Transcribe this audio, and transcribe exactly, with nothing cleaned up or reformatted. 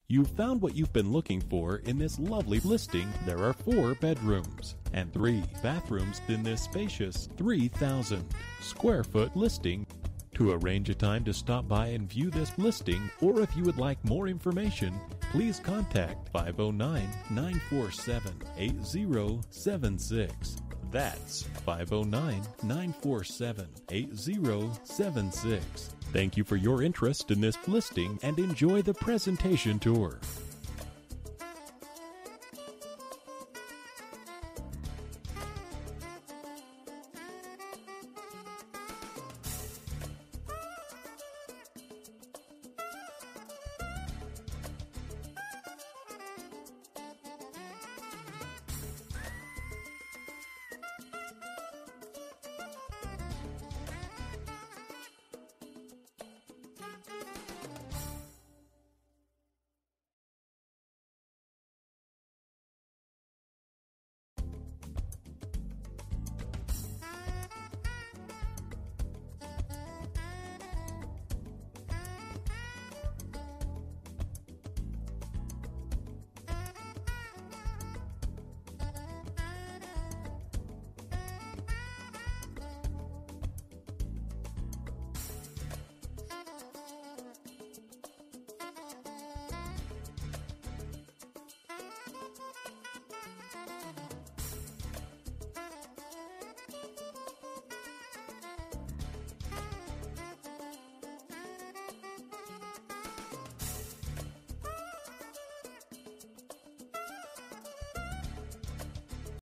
You've found what you've been looking for in this lovely listing. There are four bedrooms and three bathrooms in this spacious three thousand square foot listing. To arrange a time to stop by and view this listing, or if you would like more information, please contact five oh nine, nine four seven, eight oh seven six. That's five oh nine, nine four seven, eight oh seven six. Thank you for your interest in this listing and enjoy the presentation tour.